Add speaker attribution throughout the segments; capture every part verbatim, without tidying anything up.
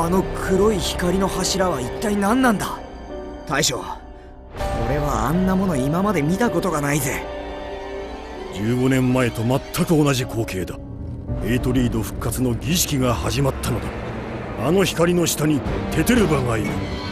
Speaker 1: あの黒い光の柱は一体何なんだ。大将、俺はあんなもの今まで見たことがないぜ。
Speaker 2: じゅうごねんまえと全く同じ光景だ。エイトリード復活の儀式が始まったのだ。あの光の下にテテルバがいる。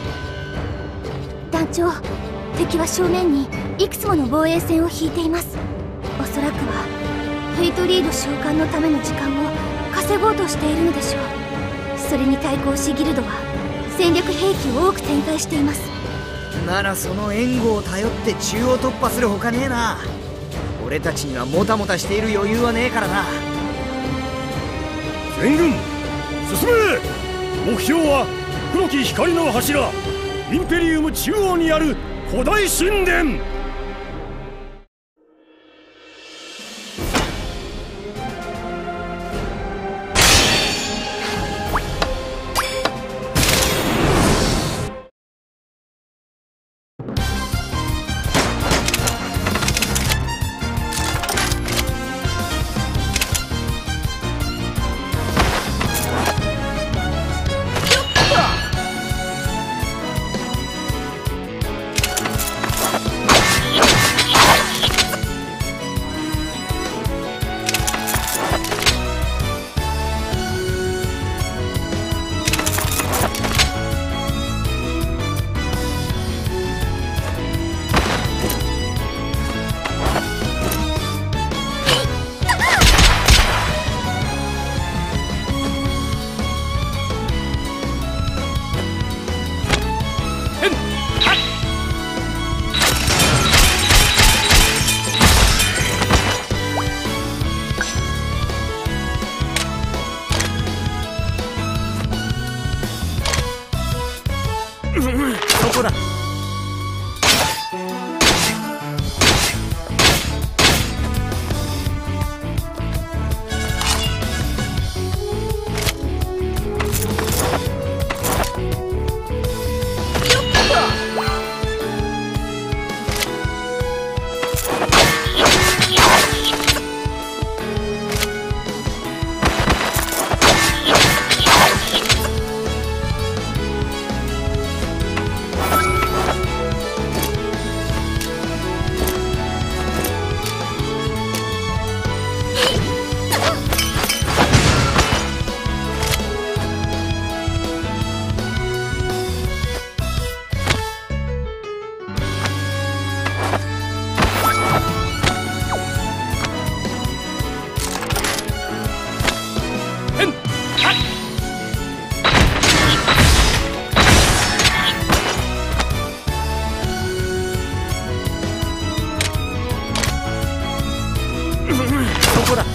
Speaker 3: 団長、敵は正面にいくつもの防衛線を引いています。おそらくはヘイトリード召喚のための時間を稼ごうとしているのでしょう。それに対抗しギルドは戦略兵器を多く展開しています。
Speaker 1: ならその援護を頼って中央突破するほかねえな。俺たちにはもたもたしている余裕はねえからな。
Speaker 2: 全軍進め。目標は黒き光の柱、インペリウム中央にある古代神殿。
Speaker 1: そこだ。そこだ。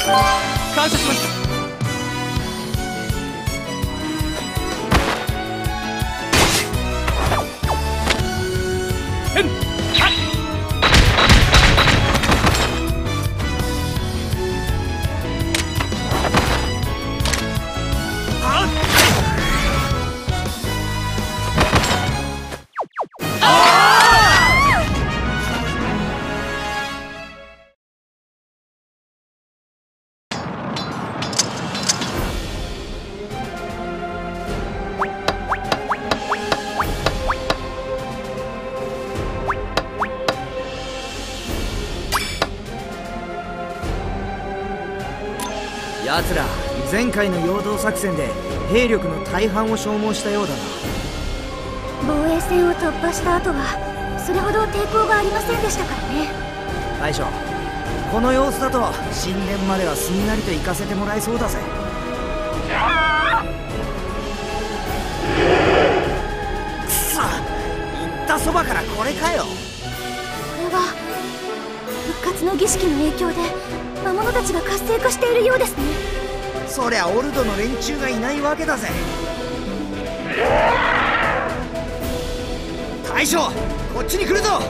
Speaker 4: 感謝しました。
Speaker 1: 奴ら前回の陽動作戦で兵力の大半を消耗したようだな。
Speaker 3: 防衛線を突破した後はそれほど抵抗がありませんでしたからね。
Speaker 1: 大将、この様子だと神殿まではすんなりと行かせてもらえそうだぜ。くそ、行ったそばからこれかよ。こ
Speaker 3: れは復活の儀式の影響で魔物たちが活性化しているようですね。
Speaker 1: そりゃオルドの連中がいないわけだぜ。大将、こっちに来るぞ。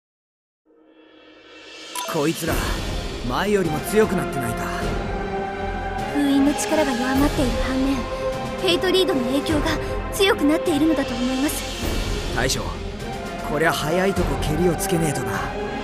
Speaker 1: こいつら前よりも強くなってないか。
Speaker 3: 力が弱まっている反面、フェイトリードの影響が強くなっているのだと思います。
Speaker 1: 大将、こりゃ早いとこ蹴りをつけねえとな。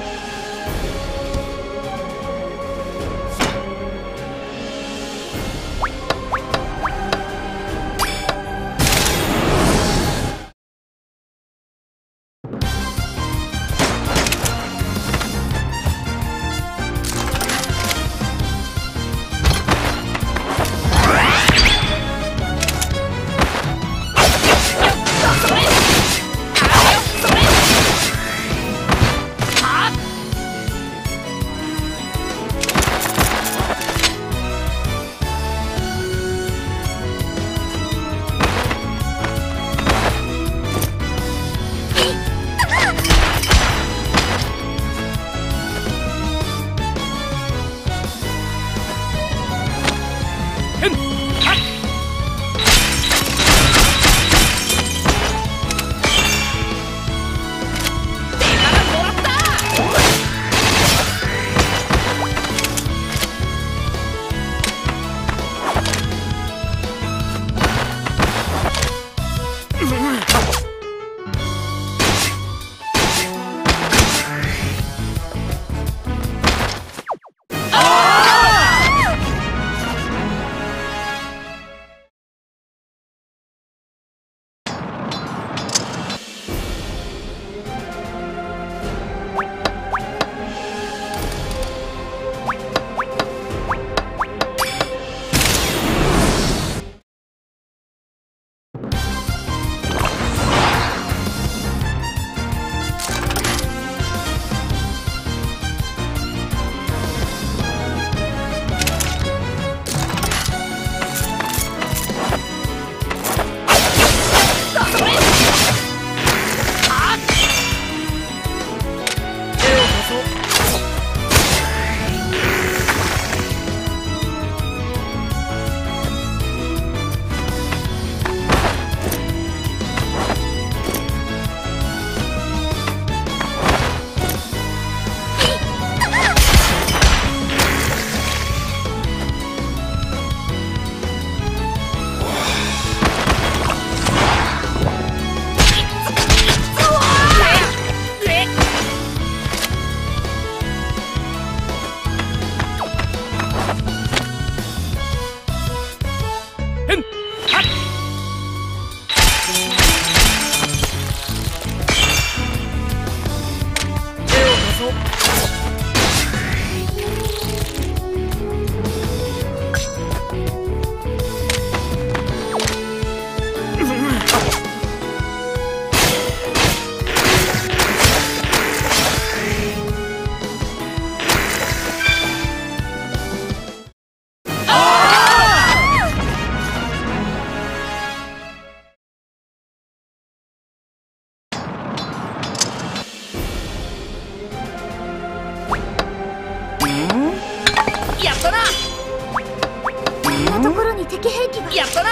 Speaker 3: 敵兵器が。
Speaker 4: やったな。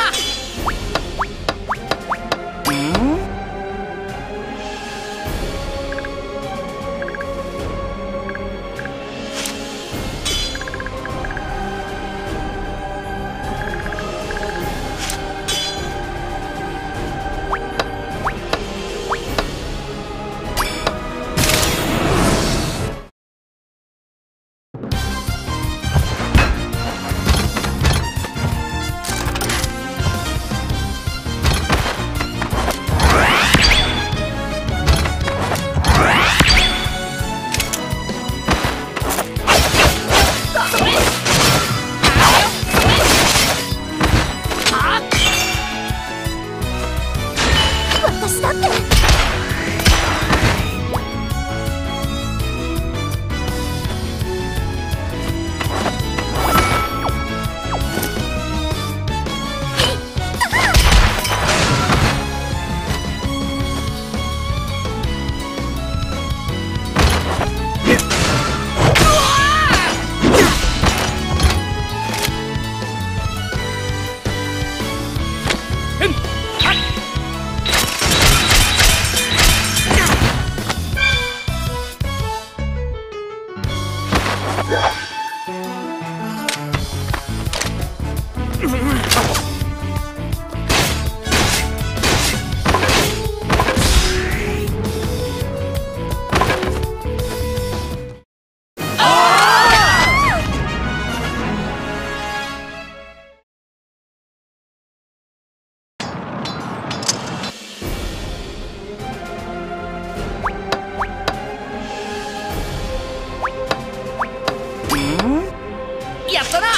Speaker 1: やったな。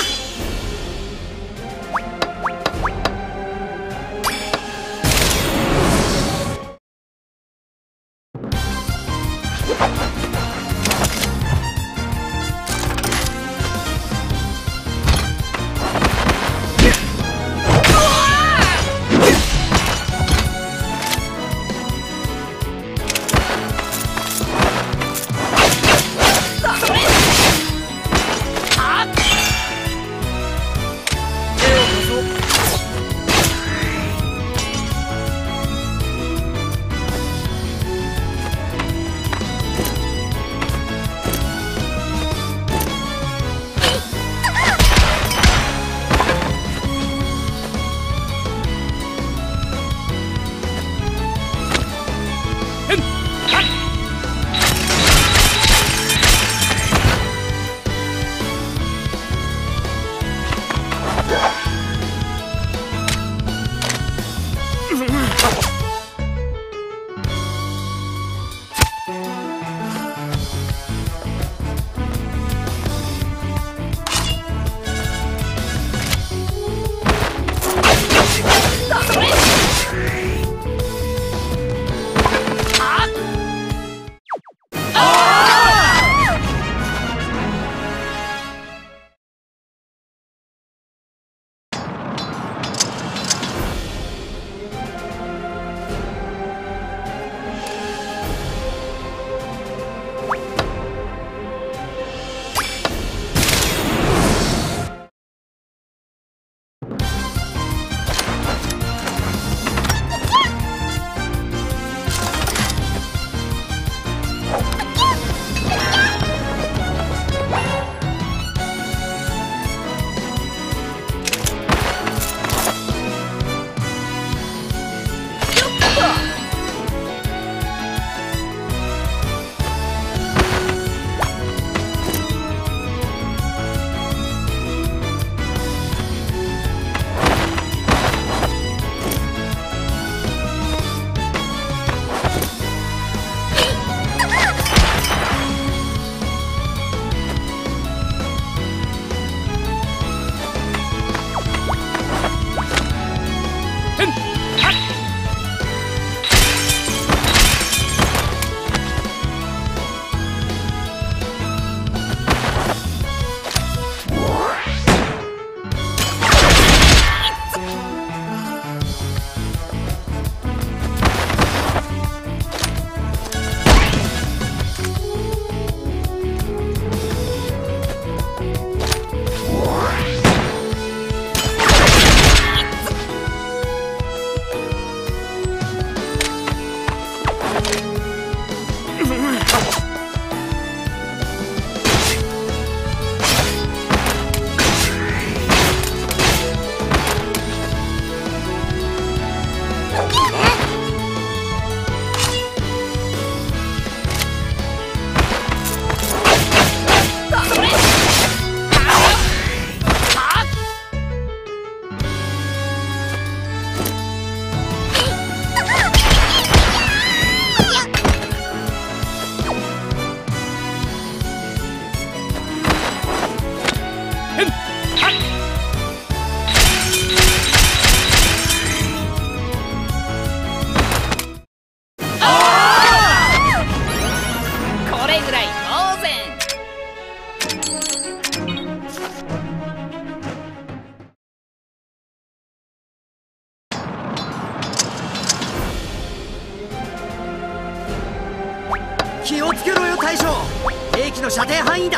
Speaker 1: 気をつけろよ大将、兵器の射程範囲だ。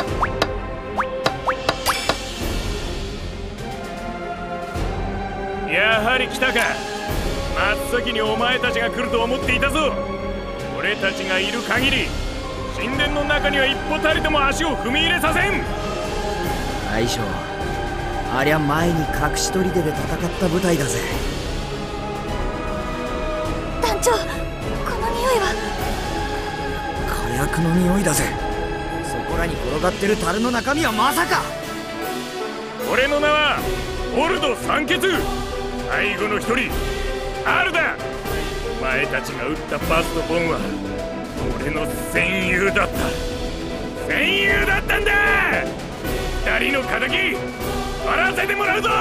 Speaker 5: やはり来たか。真っ先にお前たちが来ると思っていたぞ。俺たちがいる限り神殿の中には一歩たりとも足を踏み入れさせん。
Speaker 1: 大将、 ありゃ前に隠し砦で戦った舞台だぜ。
Speaker 3: 団長、この匂いは。
Speaker 1: 火薬の匂いだぜ。そこらに転がってる樽の中身はまさか。
Speaker 5: 俺の名はオルド三傑、最後の一人アルだ。お前たちが撃ったバスとボンは俺の戦友だった。戦友だったんだ。二人の仇割らせてもらうぞ。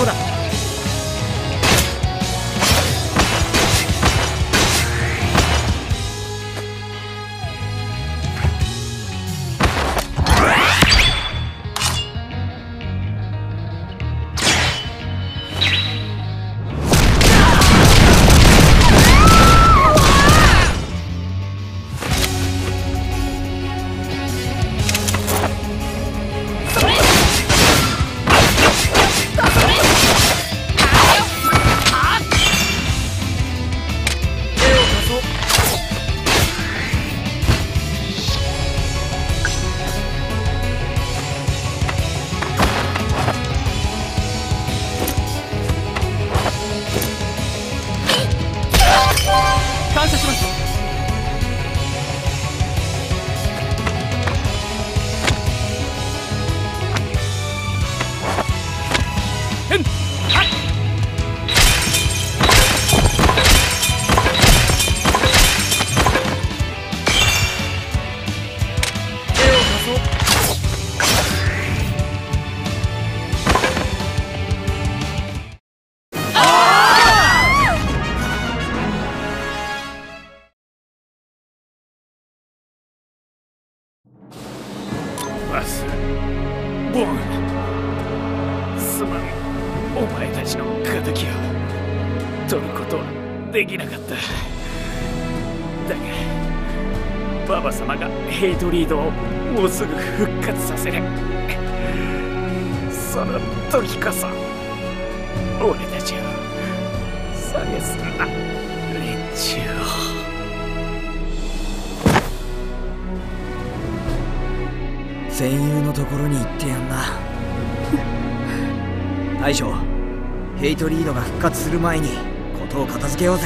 Speaker 1: こだ。
Speaker 4: 感謝します。へんはっ手を貸そう。
Speaker 5: バスボン、すまん。お前たちの敵を取ることはできなかった。だがババ様がヘイトリードをもうすぐ復活させる。その時こそ俺たちを蔑んだ連中を。
Speaker 1: 戦友のところに行ってやんな。大将、ヘイトリードが復活する前に事を片付けようぜ。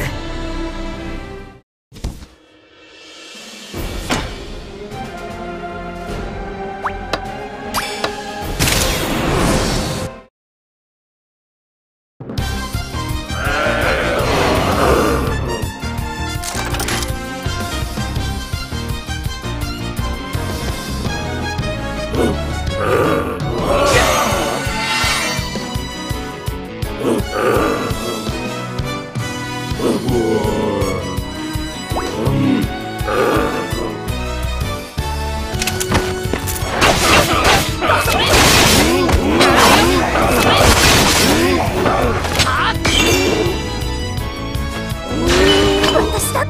Speaker 3: 私だって。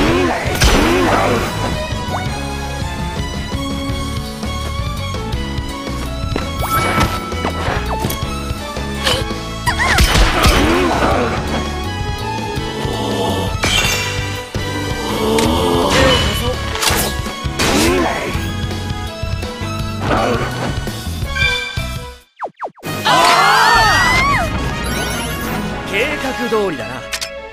Speaker 1: 計画通りだな。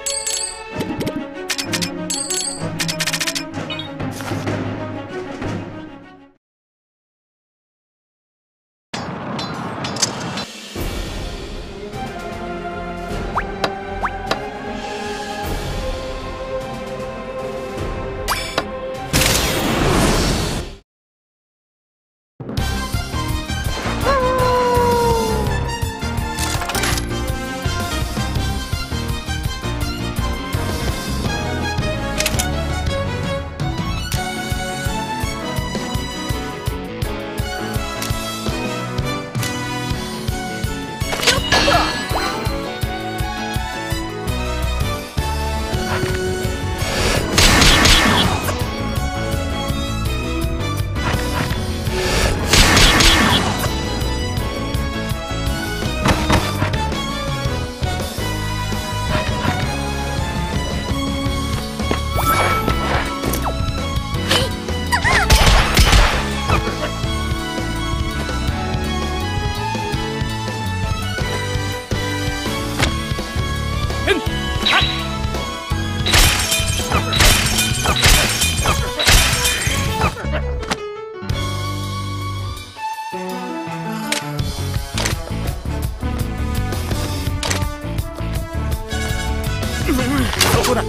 Speaker 1: そこだ。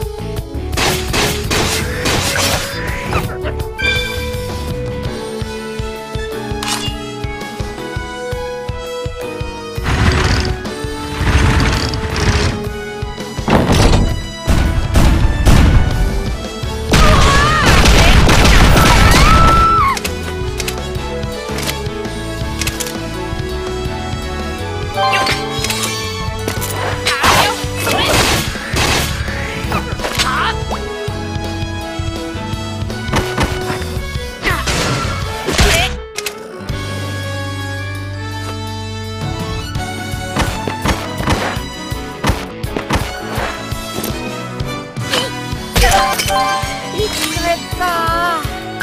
Speaker 1: った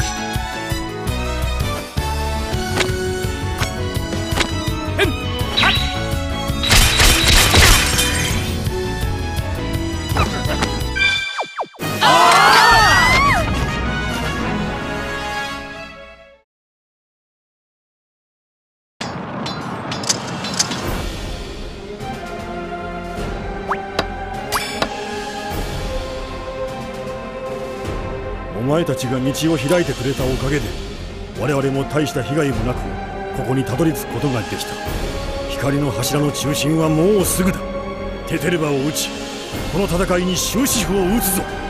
Speaker 2: お前たちが道を開いてくれたおかげで我々も大した被害もなくここにたどり着くことができた。光の柱の中心はもうすぐだ。テテレバを撃ちこの戦いに終止符を打つぞ。